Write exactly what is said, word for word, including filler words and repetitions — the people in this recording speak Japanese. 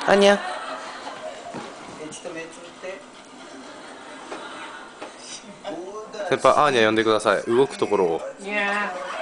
アニャ。先輩、アーニャ呼んでください。動くところを。